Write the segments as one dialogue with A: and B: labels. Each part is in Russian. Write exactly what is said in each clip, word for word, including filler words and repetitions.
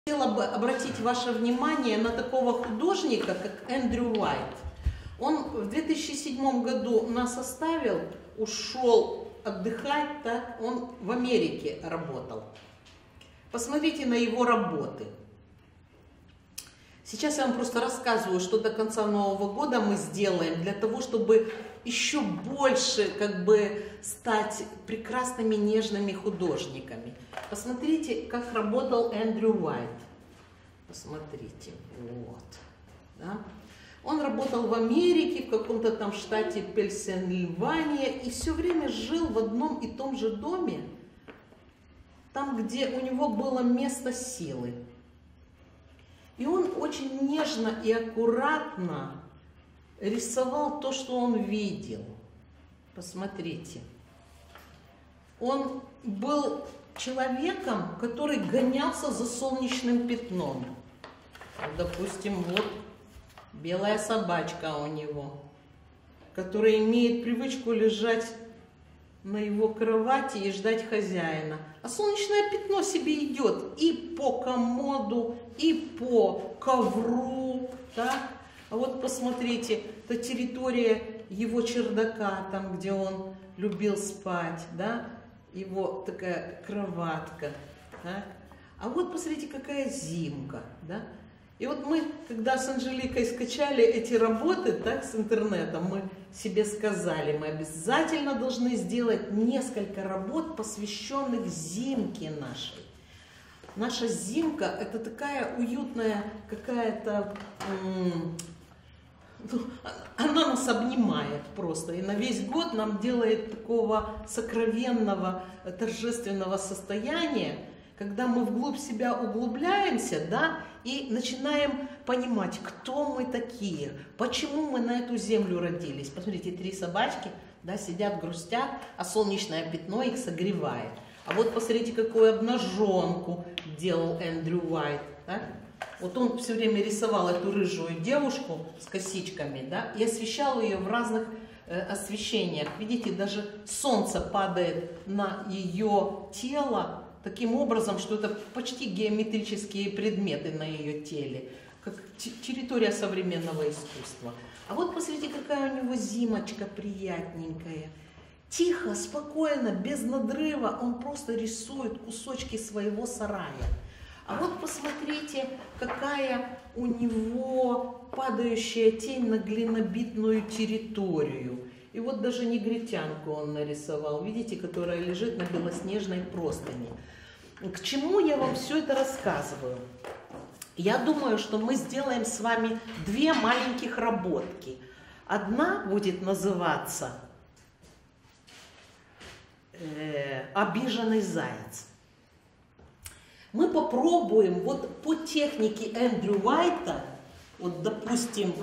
A: Хотела бы обратить ваше внимание на такого художника, как Эндрю Уайт. Он в две тысячи седьмом году нас оставил, ушел отдыхать, так? Он в Америке работал. Посмотрите на его работы. Сейчас я вам просто рассказываю, что до конца Нового года мы сделаем для того, чтобы еще больше как бы стать прекрасными, нежными художниками. Посмотрите, как работал Эндрю Уайт. Посмотрите, вот. Да? Он работал в Америке, в каком-то там штате Пенсильвания, и все время жил в одном и том же доме, там, где у него было место силы. И он очень нежно и аккуратно рисовал то, что он видел. Посмотрите. Он был человеком, который гонялся за солнечным пятном. Допустим, вот белая собачка у него, которая имеет привычку лежать на его кровати и ждать хозяина. А солнечное пятно себе идет и по комоду, и по ковру. Так? А вот посмотрите, это территория его чердака, там, где он любил спать, да? Его такая кроватка. Так? А вот посмотрите, какая зимка. Да? И вот мы, когда с Анжеликой скачали эти работы, так, с интернета, мы себе сказали, мы обязательно должны сделать несколько работ, посвященных зимке нашей. Наша зимка – это такая уютная какая-то, она нас обнимает просто, и на весь год нам делает такого сокровенного, торжественного состояния, когда мы вглубь себя углубляемся, да, и начинаем понимать, кто мы такие, почему мы на эту землю родились. Посмотрите, три собачки, да, сидят, грустят, а солнечное пятно их согревает. А вот посмотрите, какую обнаженку делал Эндрю Уайт. Да? Вот он все время рисовал эту рыжую девушку с косичками, да, и освещал ее в разных э, освещениях. Видите, даже солнце падает на ее тело, таким образом, что это почти геометрические предметы на ее теле, как территория современного искусства. А вот посмотрите, какая у него зимочка приятненькая. Тихо, спокойно, без надрыва он просто рисует кусочки своего сарая. А вот посмотрите, какая у него падающая тень на глинобитную территорию. И вот даже негритянку он нарисовал, видите, которая лежит на белоснежной простыни. К чему я вам все это рассказываю? Я думаю, что мы сделаем с вами две маленьких работки. Одна будет называться э, «Обиженный заяц». Мы попробуем вот по технике Эндрю Уайта, вот допустим,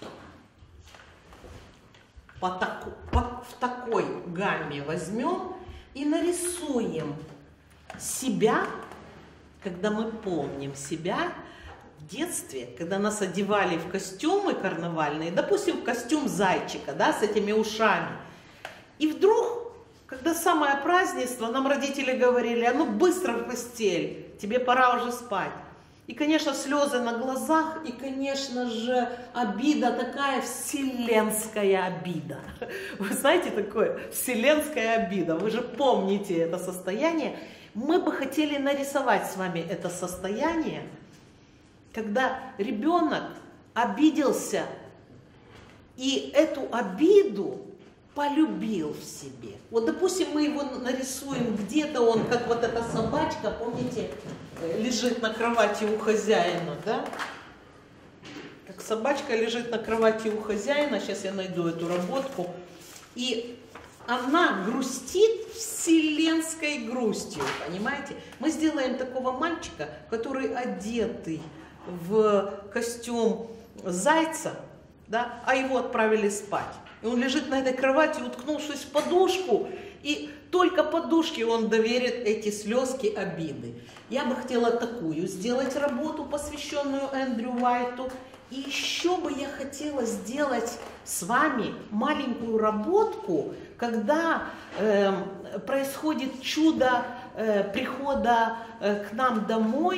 A: По таку, по, в такой гамме возьмем и нарисуем себя, когда мы помним себя в детстве, когда нас одевали в костюмы карнавальные, допустим, в костюм зайчика, да, с этими ушами. И вдруг, когда самое празднество, нам родители говорили: а ну быстро в постель, тебе пора уже спать. И, конечно, слезы на глазах, и, конечно же, обида такая, вселенская обида. Вы знаете такое? Вселенская обида. Вы же помните это состояние. Мы бы хотели нарисовать с вами это состояние, когда ребенок обиделся и эту обиду полюбил в себе. Вот, допустим, мы его нарисуем где-то, он, как вот эта собачка, помните, лежит на кровати у хозяина, да? Как собачка лежит на кровати у хозяина, сейчас я найду эту работку, и она грустит вселенской грустью, понимаете? Мы сделаем такого мальчика, который одетый в костюм зайца, да, а его отправили спать. И он лежит на этой кровати, уткнувшись в подушку, и только подушке он доверит эти слезки обиды. Я бы хотела такую сделать работу, посвященную Эндрю Уайту. И еще бы я хотела сделать с вами маленькую работку, когда э, происходит чудо э, прихода э, к нам домой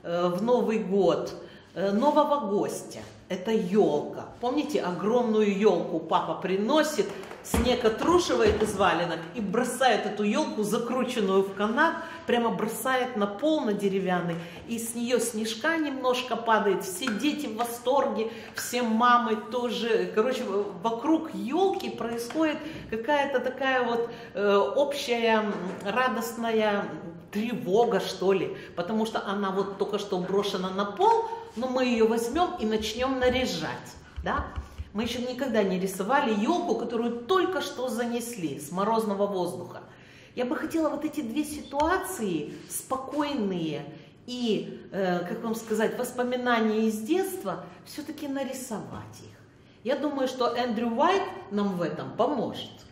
A: э, в Новый год э, нового гостя. Это елка. Помните, огромную елку папа приносит, снег отрушивает из валенок и бросает эту елку, закрученную в канат, прямо бросает на пол, на деревянный, и с нее снежка немножко падает, все дети в восторге, все мамы тоже, короче, вокруг елки происходит какая-то такая вот э, общая радостная тревога, что ли, потому что она вот только что брошена на пол, но мы ее возьмем и начнем наряжать, да? Мы еще никогда не рисовали елку, которую только что занесли с морозного воздуха. Я бы хотела вот эти две ситуации, спокойные и, э, как вам сказать, воспоминания из детства, все-таки нарисовать их. Я думаю, что Эндрю Уайт нам в этом поможет.